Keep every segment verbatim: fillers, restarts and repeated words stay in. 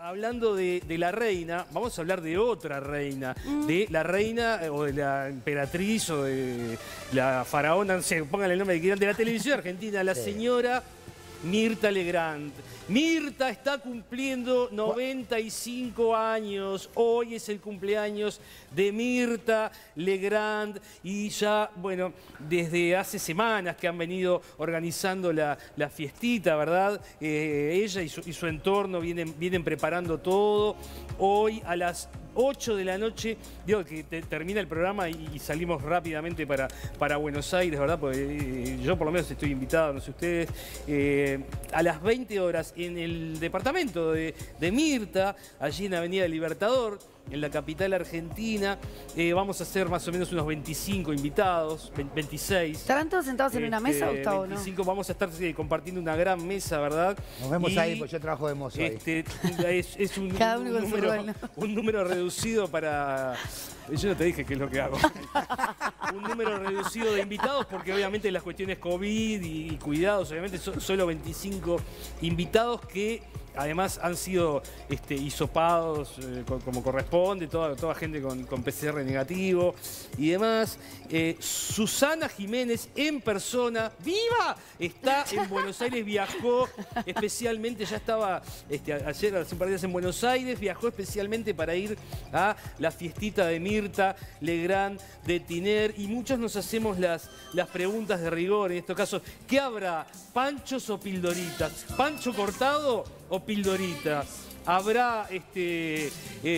hablando de, de la reina, vamos a hablar de otra reina, mm. de la reina o de la emperatriz o de la faraona, no sé, pónganle el nombre que quieran, de la televisión argentina, la sí. señora Mirta Legrand. Mirta está cumpliendo noventa y cinco años. Hoy es el cumpleaños de Mirta Legrand. Y ya, bueno, desde hace semanas que han venido organizando la, la fiestita, ¿verdad? Eh, ella y su, y su entorno vienen, vienen preparando todo. Hoy a las ocho de la noche, digo que te, termina el programa y, y salimos rápidamente para, para Buenos Aires, ¿verdad? Porque eh, yo por lo menos estoy invitado, no sé ustedes, eh, a las veinte horas en el departamento de, de Mirta, allí en Avenida Libertador, en la capital argentina. Eh, vamos a hacer más o menos unos veinticinco invitados, veintiséis. ¿Estarán todos sentados en este, una mesa, Gustavo? veinticinco, ¿no? Vamos a estar eh, compartiendo una gran mesa, ¿verdad? Nos vemos y, ahí, pues yo trabajo de mozo ahí. Este, es, es un, Cada uno un, con número, su rol, ¿no? un número reducido para... Yo no te dije qué es lo que hago. Un número reducido de invitados porque obviamente las cuestiones COVID y, y cuidados, obviamente son solo veinticinco invitados que además han sido este, hisopados eh, como corresponde, toda, toda gente con, con P C R negativo y demás. Eh, Susana Jiménez en persona, ¡viva! Está en Buenos Aires, viajó especialmente, ya estaba este, ayer, hace un par de días en Buenos Aires, viajó especialmente para ir a la fiestita de Mirta Legrand de Tiner. Y muchos nos hacemos las, las preguntas de rigor en estos casos. ¿Qué habrá? ¿Panchos o pildoritas? ¿Pancho cortado o pildorita? ¿Habrá este eh,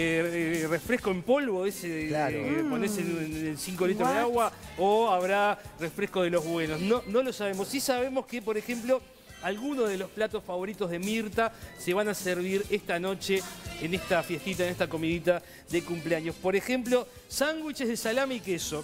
eh, refresco en polvo, ese claro. eh, ponés en cinco litros de agua, o habrá refresco de los buenos? No, no lo sabemos. Sí sabemos que, por ejemplo, algunos de los platos favoritos de Mirta se van a servir esta noche en esta fiestita, en esta comidita de cumpleaños. Por ejemplo, sándwiches de salame y queso.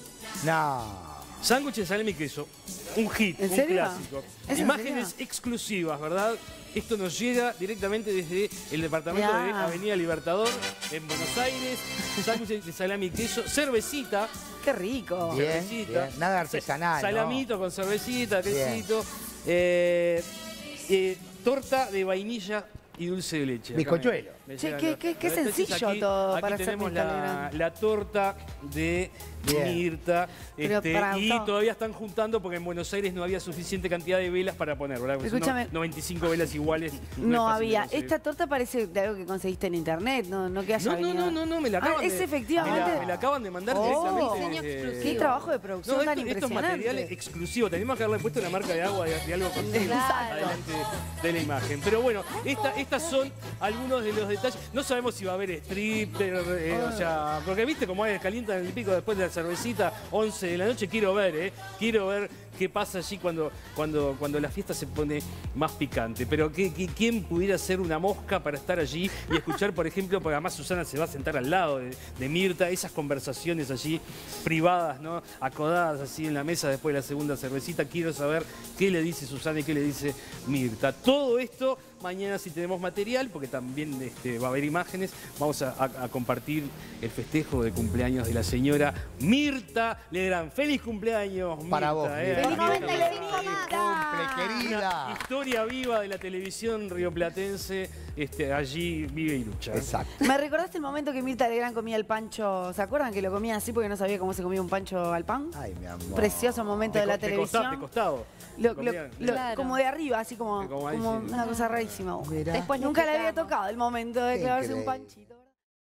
No. Sándwiches de salame y queso. Un hit, un serio? clásico. ¿Es Imágenes exclusivas, ¿verdad? Esto nos llega directamente desde el departamento ya. de Avenida Libertador, en Buenos Aires. Sándwiches de salame y queso. Cervecita. ¡Qué rico! Bien, cervecita. Bien. Nada artesanal, Salamito ¿no? con cervecita, quesito. Eh, eh, torta de vainilla y dulce de leche. Bizcochuelo. Che, qué, qué, qué sencillo aquí, todo aquí para hacer tenemos Mirta la, Legrand. la torta de Bien. Mirta. Este, para, y Gustavo, todavía están juntando porque en Buenos Aires no había suficiente cantidad de velas para poner, ¿verdad? Porque escúchame, no, noventa y cinco velas iguales. No, no es había. conseguir. Esta torta parece de algo que conseguiste en internet, no, no que haya No, no, venido. no, no, no, me la acaban ah, de... es efectivamente. Me la, me la acaban de mandar oh, directamente. Desde, qué trabajo de producción no, tan esto, esto es impresionante. material exclusivo. Tenemos que haberle puesto una marca de agua de, de algo con claro. adelante de la imagen. Pero bueno, esta, estas son algunos de los detalles. No sabemos si va a haber stripper, eh, oh. o sea, porque viste cómo hay calienta en el pico después de la cervecita, once de la noche. Quiero ver, ¿eh? Quiero ver qué pasa allí cuando, cuando, cuando la fiesta se pone más picante. Pero ¿qué, qué, ¿quién pudiera ser una mosca para estar allí y escuchar, por ejemplo, porque además Susana se va a sentar al lado de, de Mirta, esas conversaciones allí privadas, ¿no? Acodadas así en la mesa después de la segunda cervecita? Quiero saber qué le dice Susana y qué le dice Mirta. Todo esto mañana, si tenemos material, porque también este, va a haber imágenes, vamos a, a, a compartir el festejo de cumpleaños de la señora Mirta Legrand. ¡Feliz cumpleaños, Mirta! Para vos, eh, ¡Feliz cumple, querida! Una historia viva de la televisión rioplatense, este, allí vive y lucha. Exacto. Me recordaste el momento que Mirta Legrand comía el pancho, ¿se acuerdan que lo comía así porque no sabía cómo se comía un pancho al pan? Ay, mi amor. Precioso momento de, de la de televisión. De costado. Lo, lo, lo, claro. Como de arriba, así como, como, como sí. una cosa rarísima. Mirá. Después nunca le había tocado el momento de clavarse un panchito.